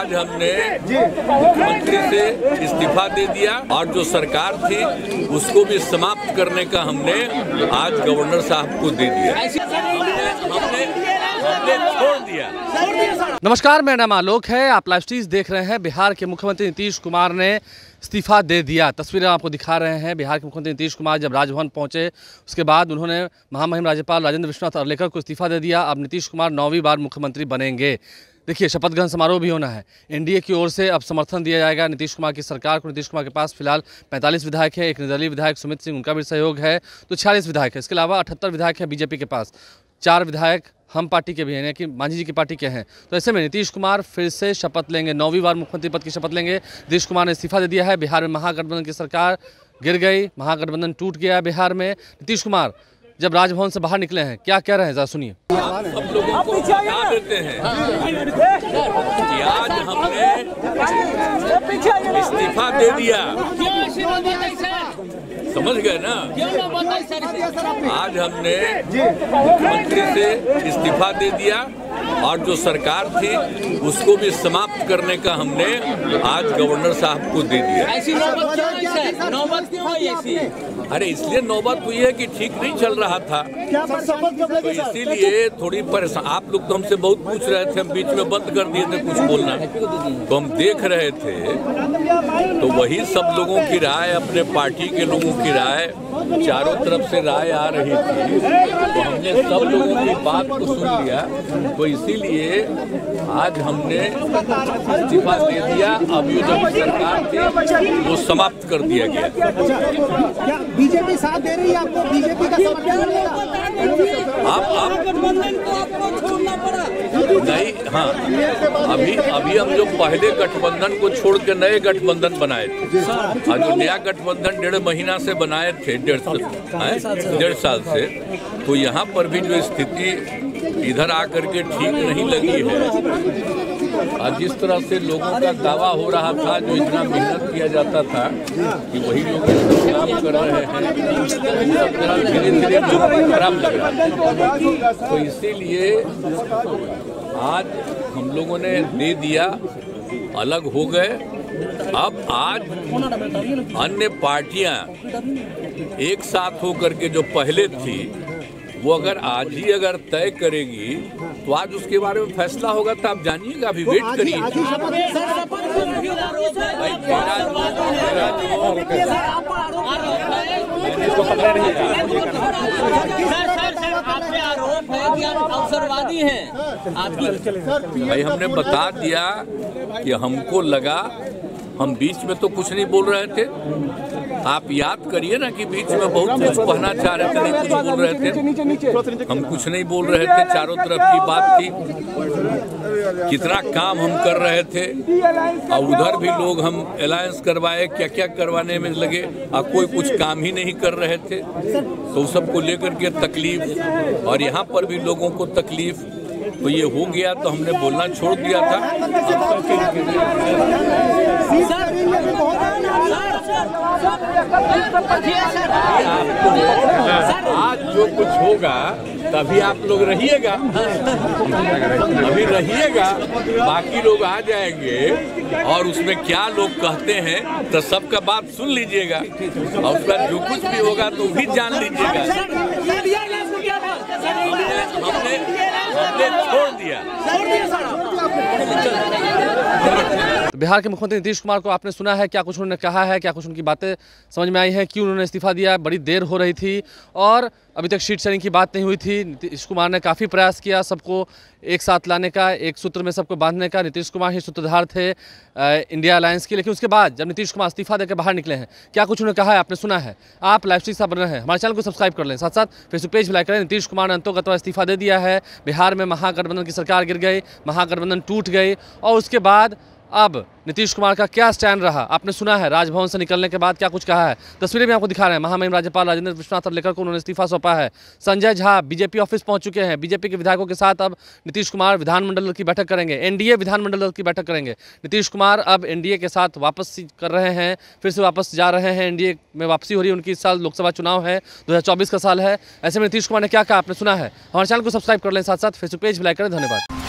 आज हमने मुख्यमंत्री से इस्तीफा दे दिया और जो सरकार थी उसको भी समाप्त करने का हमने आज गवर्नर साहब को दे दिया। हमने छोड़ दिया। नमस्कार, मेरा नाम आलोक है। आप लाइव स्ट्रीम देख रहे हैं। बिहार के मुख्यमंत्री नीतीश कुमार ने इस्तीफा दे दिया। तस्वीरें आपको दिखा रहे हैं। बिहार के मुख्यमंत्री नीतीश कुमार जब राजभवन पहुंचे उसके बाद उन्होंने महामहिम राज्यपाल राजेंद्र विश्वनाथ अरलेकर को इस्तीफा दे दिया। अब नीतीश कुमार 9वीं बार मुख्यमंत्री बनेंगे। देखिए, शपथ ग्रहण समारोह भी होना है। एनडीए की ओर से अब समर्थन दिया जाएगा नीतीश कुमार की सरकार को। नीतीश कुमार के पास फिलहाल 45 विधायक है। एक निर्दलीय विधायक सुमित सिंह, उनका भी सहयोग है, तो 46 विधायक है। इसके अलावा 78 विधायक है बीजेपी के पास। 4 विधायक हम पार्टी के भी हैं, यानी कि मांझी जी की पार्टी के हैं। तो ऐसे में नीतीश कुमार फिर से शपथ लेंगे, 9वीं बार मुख्यमंत्री पद की शपथ लेंगे। नीतीश कुमार ने इस्तीफा दे दिया है। बिहार में महागठबंधन की सरकार गिर गई, महागठबंधन टूट गया बिहार में। नीतीश कुमार जब राजभवन से बाहर निकले हैं, क्या कह रहे हैं, जरा सुनिए। सब लोगों को बता देते हैं कि आज हमने इस्तीफा दे दिया। समझ गए ना? आज हमने मुख्यमंत्री से इस्तीफा दे दिया और जो सरकार थी उसको भी समाप्त करने का हमने आज गवर्नर साहब को दे दिया। ऐसी नौबत क्यों आई ऐसी? अरे इसलिए नौबत हुई है कि ठीक नहीं चल रहा था, तो इसीलिए थोड़ी परेशान। आप लोग तो हमसे बहुत पूछ रहे थे, हम बीच में बंद कर दिए थे कुछ बोलना, तो हम देख रहे थे। तो वही सब लोगों की राय, अपने पार्टी के लोगों की राय, चारों तरफ से राय आ रही थी, तो हमने सब लोगों की बात को सुन लिया। तो इसीलिए आज हमने इस्तीफा दे दिया। अब ये जो सरकार थी वो समाप्त कर दिया गया। क्या बीजेपी साथ दे रही है आपको? बीजेपी का समर्थन नहीं, हाँ, अभी हम जो पहले गठबंधन को छोड़ के नए गठबंधन बनाए थे, और जो नया गठबंधन 1.5 महीना से बनाए थे, 1.5 साल से, तो यहाँ पर भी जो स्थिति इधर आकर के ठीक नहीं लगी है। और जिस तरह से लोगों का दावा हो रहा था, जो इतना मेहनत किया जाता था कि वही लोग काम कर रहे हैं, धीरे धीरे खराब लग रहा है। तो इसीलिए आज हम लोगों ने दे दिया, अलग हो गए। अब आज अन्य पार्टियां एक साथ होकर के जो पहले थी वो अगर आज ही अगर तय करेगी तो आज उसके बारे में फैसला होगा। तो आप जानिएगा, अभी वेट करिए। अवसरवादी हैं भाई, हमने बता दिया कि हमको लगा, हम बीच में तो कुछ नहीं बोल रहे थे। आप याद करिए ना कि बीच में बहुत कुछ कहना चाह रहे थे, नहीं कुछ बोल रहे थे। हम कुछ नहीं बोल रहे थे, चारों तरफ की बात थी, कितना काम हम कर रहे थे, और उधर भी लोग हम अलायंस करवाए, क्या क्या करवाने में लगे, और कोई कुछ काम ही नहीं कर रहे थे। तो सबको लेकर के तकलीफ, और यहाँ पर भी लोगों को तकलीफ, तो ये हो गया। तो हमने बोलना छोड़ दिया था। आज जो कुछ होगा तभी आप लोग रहिएगा, अभी रहिएगा, बाकी लोग आ जाएंगे और उसमें क्या लोग कहते हैं तो सबका बात सुन लीजिएगा, और उसके बाद जो कुछ भी होगा तो भी जान लीजिएगा। हमने छोड़ दिया। बिहार के मुख्यमंत्री नीतीश कुमार को आपने सुना है, क्या कुछ उन्होंने कहा है, क्या कुछ उनकी बातें समझ में आई हैं, क्यों उन्होंने इस्तीफा दिया। बड़ी देर हो रही थी और अभी तक शीट शेयरिंग की बात नहीं हुई थी। नीतीश कुमार ने काफ़ी प्रयास किया सबको एक साथ लाने का, एक सूत्र में सबको बांधने का। नीतीश कुमार ही सूत्रधार थे इंडिया अलायंस की। लेकिन उसके बाद जब नीतीश कुमार इस्तीफा देकर बाहर निकले हैं, क्या कुछ उन्होंने कहा है आपने सुना है। आप लाइव स्ट्रीम बन रहे हैं, हमारे चैनल को सब्सक्राइब कर लें, साथ साथ फेसबुक पेज भी लाइक करें। नीतीश कुमार ने अंतोगत इस्तीफा दे दिया है। बिहार में महागठबंधन की सरकार गिर गई, महागठबंधन टूट गई, और उसके बाद अब नीतीश कुमार का क्या स्टैंड रहा आपने सुना है। राजभवन से निकलने के बाद क्या कुछ कहा है, तस्वीरें भी आपको दिखा रहे हैं। महामहिम राज्यपाल राजेंद्र विश्वनाथ अरलेकर को उन्होंने इस्तीफा सौंपा है। संजय झा बीजेपी ऑफिस पहुंच चुके हैं। बीजेपी के विधायकों के साथ अब नीतीश कुमार विधानमंडल की बैठक करेंगे, एनडीए विधानमंडल की बैठक करेंगे। नीतीश कुमार अब एनडीए के साथ वापस कर रहे हैं, फिर से वापस जा रहे हैं। एनडीए में वापसी हो रही है उनकी। इस साल लोकसभा चुनाव है, 2024 का साल है। ऐसे में नीतीश कुमार ने क्या कहा आपने सुना है। हमारे चैनल को सब्सक्राइब कर लें, साथ साथ फेसबुक पेज भी लाइक करें। धन्यवाद।